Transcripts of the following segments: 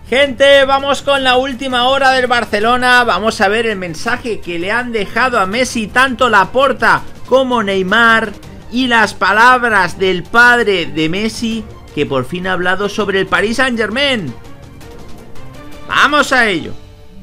Gente, vamos con la última hora del Barcelona. Vamos a ver el mensaje que le han dejado a Messi tanto Laporta como Neymar y las palabras del padre de Messi, que por fin ha hablado sobre el Paris Saint-Germain. ¡Vamos a ello!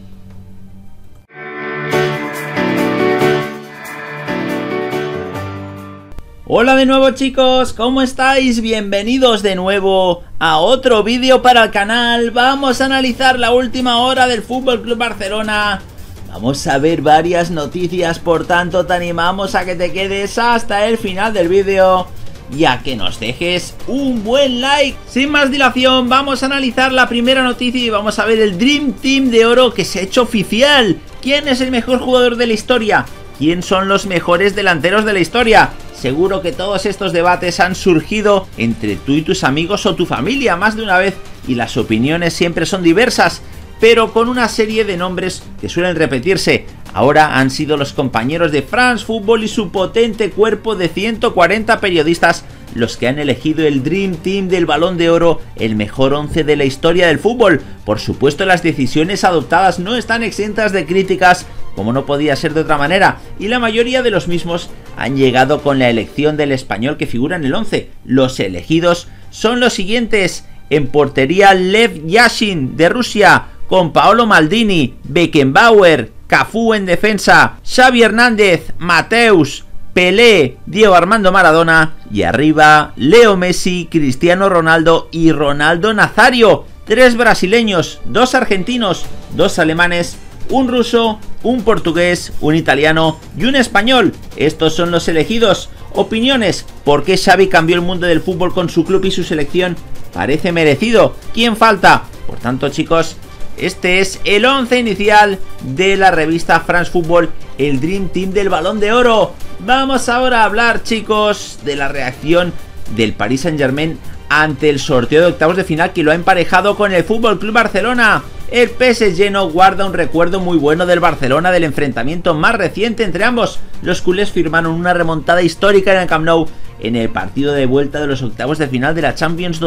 Hola de nuevo, chicos, ¿cómo estáis? Bienvenidos de nuevo a otro vídeo para el canal. Vamos a analizar la última hora del FC Barcelona. Vamos a ver varias noticias, por tanto te animamos a que te quedes hasta el final del vídeo y a que nos dejes un buen like. Sin más dilación, vamos a analizar la primera noticia y vamos a ver el Dream Team de oro que se ha hecho oficial. ¿Quién es el mejor jugador de la historia? ¿Quién son los mejores delanteros de la historia? Seguro que todos estos debates han surgido entre tú y tus amigos o tu familia más de una vez, y las opiniones siempre son diversas, pero con una serie de nombres que suelen repetirse. Ahora han sido los compañeros de France Football y su potente cuerpo de 140 periodistas los que han elegido el Dream Team del Balón de Oro, el mejor 11 de la historia del fútbol. Por supuesto, las decisiones adoptadas no están exentas de críticas, como no podía ser de otra manera, y la mayoría de los mismos han llegado con la elección del español que figura en el 11. Los elegidos son los siguientes: en portería Lev Yashin de Rusia, con Paolo Maldini, Beckenbauer, Cafú en defensa, Xavi Hernández, Mateus, Pelé, Diego Armando Maradona, y arriba Leo Messi, Cristiano Ronaldo y Ronaldo Nazario. 3 brasileños, 2 argentinos, 2 alemanes, un ruso, un portugués, un italiano y un español. Estos son los elegidos. Opiniones: ¿por qué Xavi cambió el mundo del fútbol con su club y su selección? Parece merecido. ¿Quién falta? Por tanto, chicos, este es el 11 inicial de la revista France Football, el Dream Team del Balón de Oro. Vamos ahora a hablar, chicos, de la reacción del Paris Saint-Germain ante el sorteo de octavos de final que lo ha emparejado con el FC Barcelona. El PSG no guarda un recuerdo muy bueno del Barcelona, del enfrentamiento más reciente entre ambos. Los culés firmaron una remontada histórica en el Camp Nou en el partido de vuelta de los octavos de final de la Champions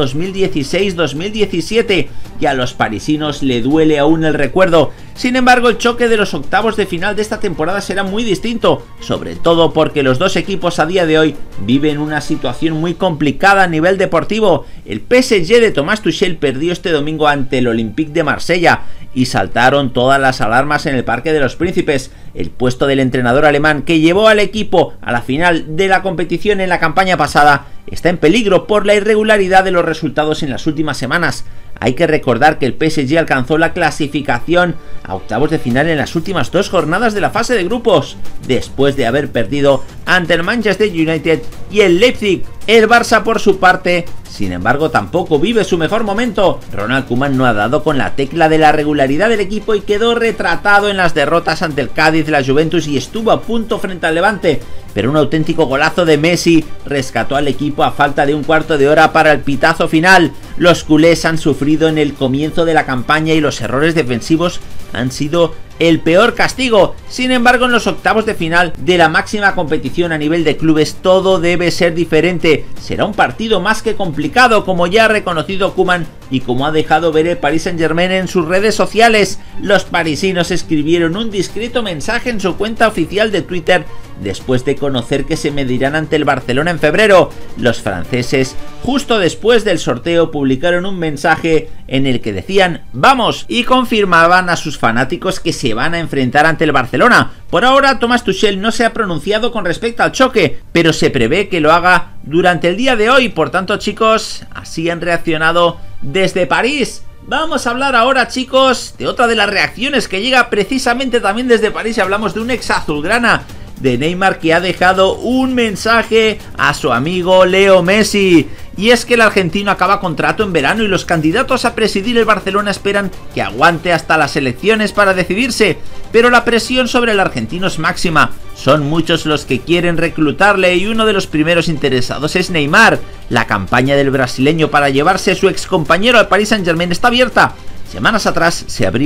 2016-2017, y a los parisinos le duele aún el recuerdo. Sin embargo, el choque de los octavos de final de esta temporada será muy distinto, sobre todo porque los dos equipos a día de hoy viven una situación muy complicada a nivel deportivo. El PSG de Thomas Tuchel perdió este domingo ante el Olympique de Marsella y saltaron todas las alarmas en el Parque de los Príncipes. El puesto del entrenador alemán que llevó al equipo a la final de la competición en la campaña pasada está en peligro por la irregularidad de los resultados en las últimas semanas. Hay que recordar que el PSG alcanzó la clasificación a octavos de final en las últimas 2 jornadas de la fase de grupos, después de haber perdido ante el Manchester United y el Leipzig. El Barça, por su parte, sin embargo, tampoco vive su mejor momento. Ronald Koeman no ha dado con la tecla de la regularidad del equipo y quedó retratado en las derrotas ante el Cádiz, la Juventus, y estuvo a punto frente al Levante, pero un auténtico golazo de Messi rescató al equipo a falta de un cuarto de hora para el pitazo final. Los culés han sufrido en el comienzo de la campaña y los errores defensivos han sido el peor castigo. Sin embargo, en los octavos de final de la máxima competición a nivel de clubes todo debe ser diferente. Será un partido más que complicado, como ya ha reconocido Koeman y como ha dejado ver el Paris Saint-Germain en sus redes sociales. Los parisinos escribieron un discreto mensaje en su cuenta oficial de Twitter después de conocer que se medirán ante el Barcelona en febrero. Los franceses, justo después del sorteo, publicaron un mensaje en el que decían "vamos" y confirmaban a sus fanáticos que se van a enfrentar ante el Barcelona. Por ahora, Thomas Tuchel no se ha pronunciado con respecto al choque, pero se prevé que lo haga durante el día de hoy. Por tanto, chicos, así han reaccionado desde París. Vamos a hablar ahora, chicos, de otra de las reacciones que llega precisamente también desde París. Hablamos de un ex azulgrana, de Neymar, que ha dejado un mensaje a su amigo Leo Messi. Y es que el argentino acaba contrato en verano y los candidatos a presidir el Barcelona esperan que aguante hasta las elecciones para decidirse, pero la presión sobre el argentino es máxima. Son muchos los que quieren reclutarle y uno de los primeros interesados es Neymar. La campaña del brasileño para llevarse a su ex compañero al Paris Saint-Germain está abierta. Semanas atrás se abría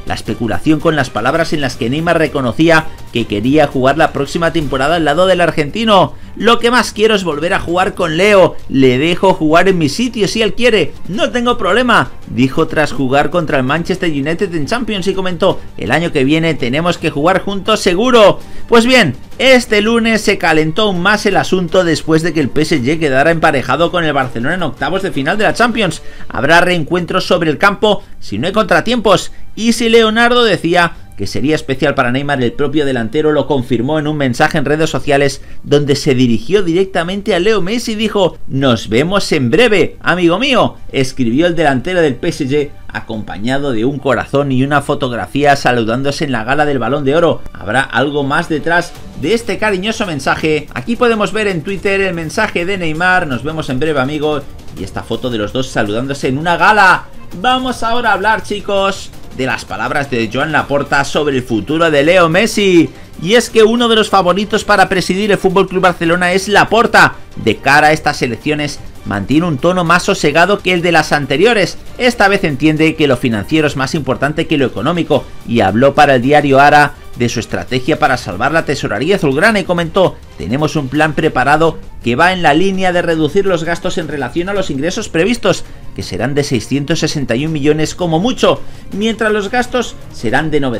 la especulación con las palabras en las que Neymar reconocía que quería jugar la próxima temporada al lado del argentino. Lo que más quiero es volver a jugar con Leo, le dejo jugar en mi sitio si él quiere, no tengo problema, dijo tras jugar contra el Manchester United en Champions y comentó: el año que viene tenemos que jugar juntos seguro. Pues bien, este lunes se calentó aún más el asunto después de que el PSG quedara emparejado con el Barcelona en octavos de final de la Champions. Habrá reencuentros sobre el campo si no hay contratiempos, y si Leonardo decía que sería especial para Neymar, el propio delantero lo confirmó en un mensaje en redes sociales donde se dirigió directamente a Leo Messi y dijo: nos vemos en breve, amigo mío, escribió el delantero del PSG acompañado de un corazón y una fotografía saludándose en la gala del Balón de Oro. ¿Habrá algo más detrás de este cariñoso mensaje? Aquí podemos ver en Twitter el mensaje de Neymar: nos vemos en breve, amigo, y esta foto de los dos saludándose en una gala. Vamos ahora a hablar, chicos, de las palabras de Joan Laporta sobre el futuro de Leo Messi. Y es que uno de los favoritos para presidir el FC Barcelona es Laporta. De cara a estas elecciones mantiene un tono más sosegado que el de las anteriores. Esta vez entiende que lo financiero es más importante que lo económico y habló para el diario Ara de su estrategia para salvar la tesorería azulgrana y comentó: tenemos un plan preparado que va en la línea de reducir los gastos en relación a los ingresos previstos, que serán de 661 millones como mucho, mientras los gastos serán de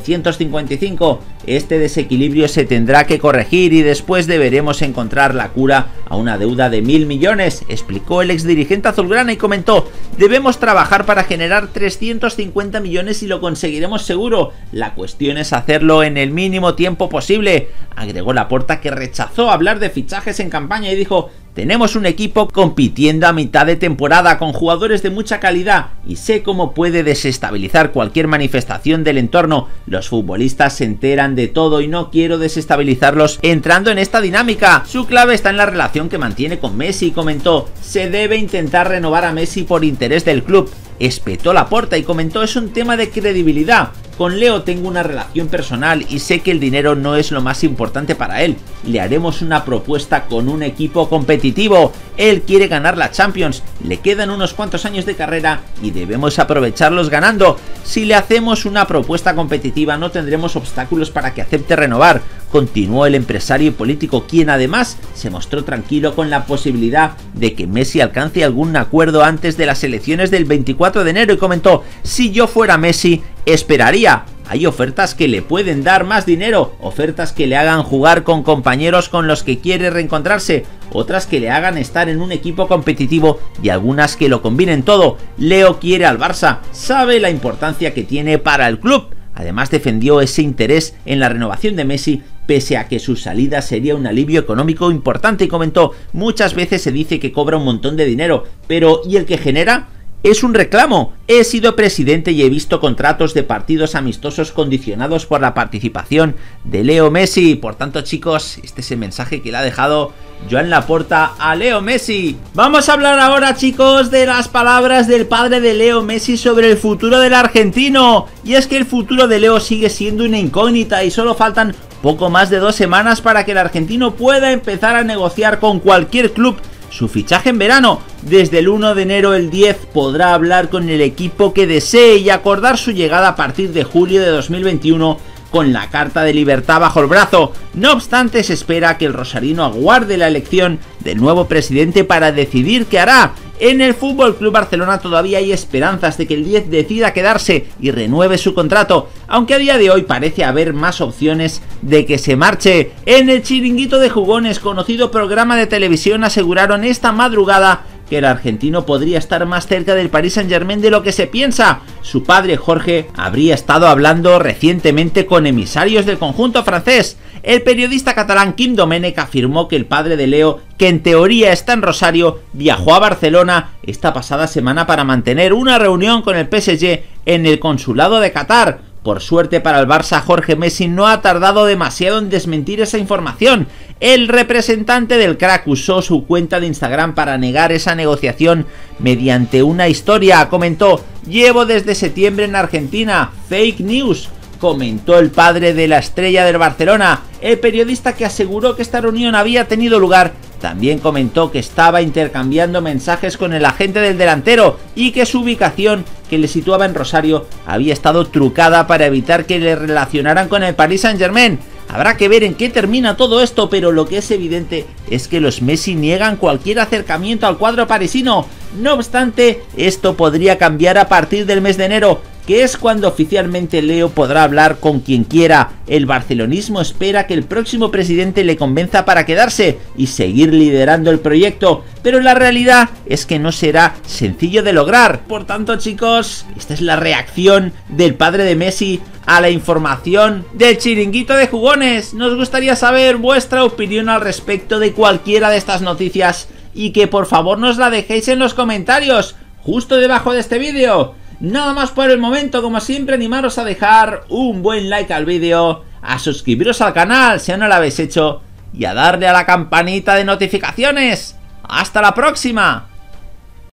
955. Este desequilibrio se tendrá que corregir y después deberemos encontrar la cura a una deuda de 1.000 millones, explicó el exdirigente azulgrana y comentó: debemos trabajar para generar 350 millones y lo conseguiremos seguro. La cuestión es hacerlo en el mínimo tiempo posible. Agregó Laporta que rechazó hablar de fichajes en campaña y dijo: tenemos un equipo compitiendo a mitad de temporada con jugadores de mucha calidad y sé cómo puede desestabilizar cualquier manifestación del entorno. Los futbolistas se enteran de todo y no quiero desestabilizarlos entrando en esta dinámica. Su clave está en la relación que mantiene con Messi, comentó: se debe intentar renovar a Messi por interés del club. Espetó Laporta y comentó: es un tema de credibilidad. Con Leo tengo una relación personal y sé que el dinero no es lo más importante para él. Le haremos una propuesta con un equipo competitivo. Él quiere ganar la Champions, le quedan unos cuantos años de carrera y debemos aprovecharlos ganando. Si le hacemos una propuesta competitiva no tendremos obstáculos para que acepte renovar, continuó el empresario y político, quien además se mostró tranquilo con la posibilidad de que Messi alcance algún acuerdo antes de las elecciones del 24 de enero y comentó: si yo fuera Messi, esperaría. Hay ofertas que le pueden dar más dinero, ofertas que le hagan jugar con compañeros con los que quiere reencontrarse, otras que le hagan estar en un equipo competitivo y algunas que lo combinen todo. Leo quiere al Barça, sabe la importancia que tiene para el club. Además defendió ese interés en la renovación de Messi pese a que su salida sería un alivio económico importante y comentó: muchas veces se dice que cobra un montón de dinero, pero ¿y el que genera? Es un reclamo. He sido presidente y he visto contratos de partidos amistosos condicionados por la participación de Leo Messi. Por tanto, chicos, este es el mensaje que le ha dejado Joan Laporta a Leo Messi. Vamos a hablar ahora, chicos, de las palabras del padre de Leo Messi sobre el futuro del argentino. Y es que el futuro de Leo sigue siendo una incógnita y solo faltan poco más de 2 semanas para que el argentino pueda empezar a negociar con cualquier club su fichaje en verano. Desde el 1 de enero el 10 podrá hablar con el equipo que desee y acordar su llegada a partir de julio de 2021 con la carta de libertad bajo el brazo. No obstante, se espera que el rosarino aguarde la elección del nuevo presidente para decidir qué hará. En el FC Barcelona todavía hay esperanzas de que el 10 decida quedarse y renueve su contrato, aunque a día de hoy parece haber más opciones de que se marche. En el Chiringuito de Jugones, conocido programa de televisión, aseguraron esta madrugada que el argentino podría estar más cerca del Paris Saint-Germain de lo que se piensa. Su padre, Jorge, habría estado hablando recientemente con emisarios del conjunto francés. El periodista catalán Quim Domènech afirmó que el padre de Leo, que en teoría está en Rosario, viajó a Barcelona esta pasada semana para mantener una reunión con el PSG en el consulado de Qatar. Por suerte para el Barça, Jorge Messi no ha tardado demasiado en desmentir esa información. El representante del crack usó su cuenta de Instagram para negar esa negociación mediante una historia. Comentó: llevo desde septiembre en Argentina, fake news, comentó el padre de la estrella del Barcelona. El periodista, que aseguró que esta reunión había tenido lugar También comentó que estaba intercambiando mensajes con el agente del delantero y que su ubicación, que le situaba en Rosario, había estado trucada para evitar que le relacionaran con el Paris Saint-Germain. Habrá que ver en qué termina todo esto, pero lo que es evidente es que los Messi niegan cualquier acercamiento al cuadro parisino. No obstante, esto podría cambiar a partir del mes de enero, que es cuando oficialmente Leo podrá hablar con quien quiera. El barcelonismo espera que el próximo presidente le convenza para quedarse y seguir liderando el proyecto, pero la realidad es que no será sencillo de lograr. Por tanto, chicos, esta es la reacción del padre de Messi a la información del Chiringuito de Jugones. Nos gustaría saber vuestra opinión al respecto de cualquiera de estas noticias y que por favor nos la dejéis en los comentarios justo debajo de este vídeo. Nada más por el momento, como siempre, animaros a dejar un buen like al vídeo, a suscribiros al canal si aún no lo habéis hecho y a darle a la campanita de notificaciones. ¡Hasta la próxima!